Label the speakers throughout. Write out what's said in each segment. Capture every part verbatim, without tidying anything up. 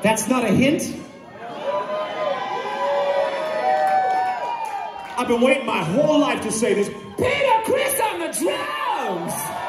Speaker 1: That's not a hint? I've been waiting my whole life to say this. Peter Criss on the drums!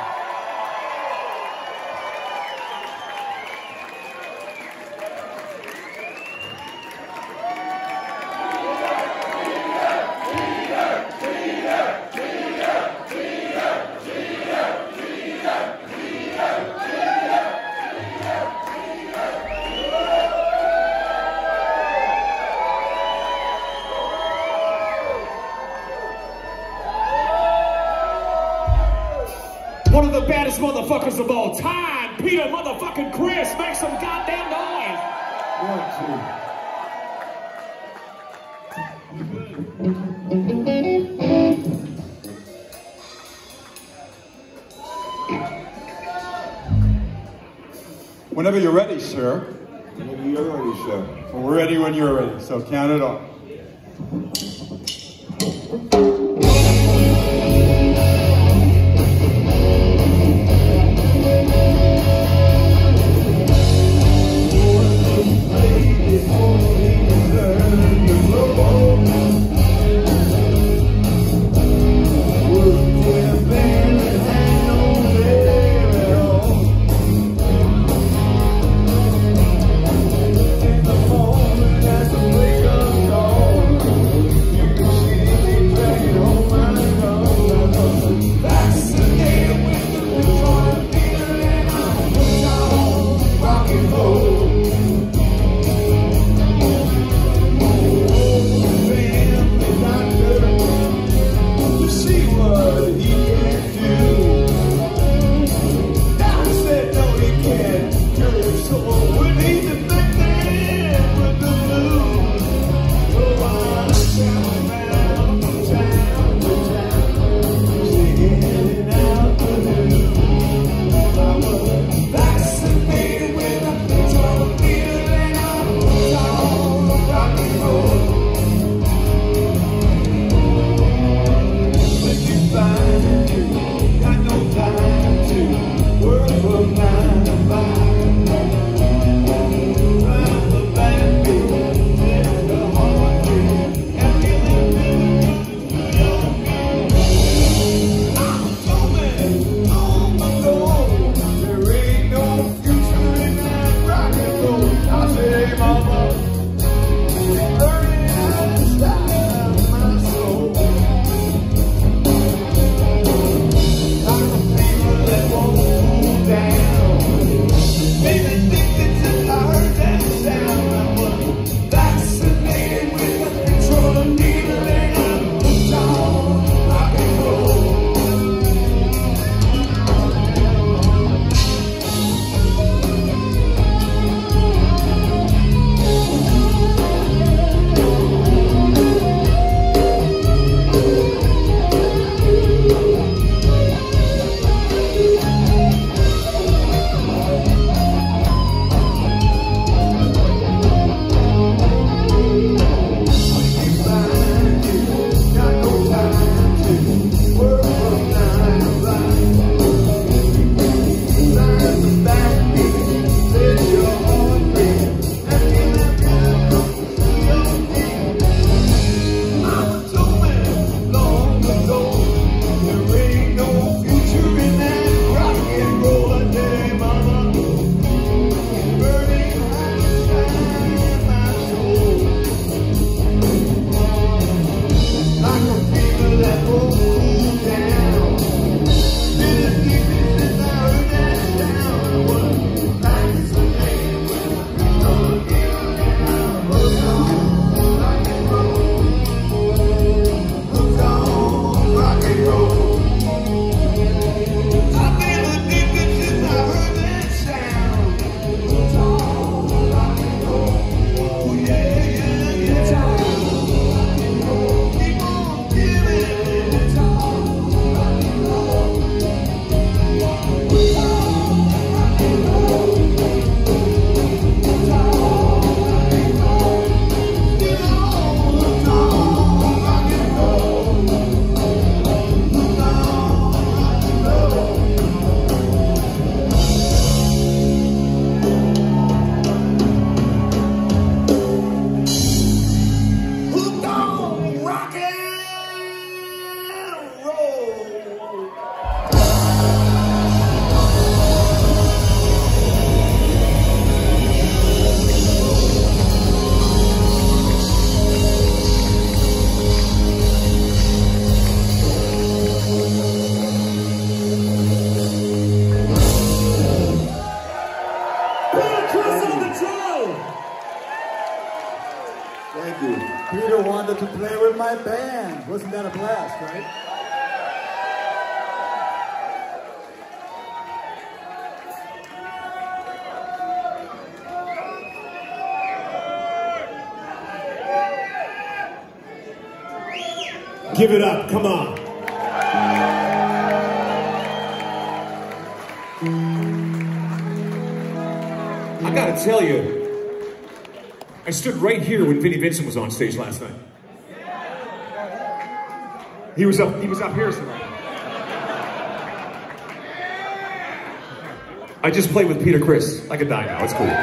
Speaker 1: One of the baddest motherfuckers of all time, Peter motherfucking Criss, make some goddamn noise.
Speaker 2: Whenever you're ready, sir. Whenever you're ready, sir. Well, we're ready when you're ready, so count it off.
Speaker 1: Listen to the drill!
Speaker 3: Thank you. Peter wanted to play with my band. Wasn't that a blast, right?
Speaker 1: Give it up, come on. I gotta tell you, I stood right here when Vinnie Vincent was on stage last night. He was up, he was up here tonight. I just played with Peter Criss. I could die now, it's cool.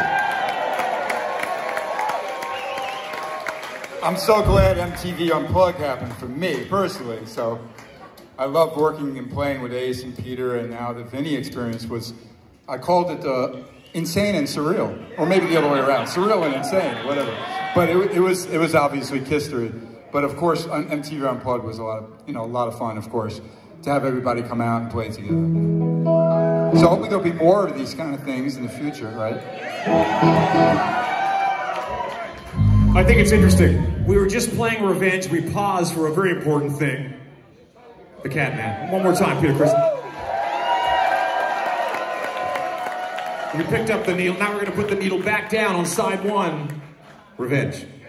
Speaker 2: I'm so glad M T V Unplugged happened for me, personally. So I love working and playing with Ace and Peter, and now the Vinnie experience was, I called it uh, insane and surreal. Or maybe the other way around, surreal and insane, whatever. But it, it was it was obviously history. But of course, M T V Unplugged was a lot of, you know, a lot of fun, of course, to have everybody come out and play together. So hopefully there'll be more of these kind of things in the future, right?
Speaker 1: I think it's interesting. We were just playing Revenge. We paused for a very important thing. The Catman. One more time, Peter Criss. We picked up the needle. Now we're going to put the needle back down on side one. Revenge.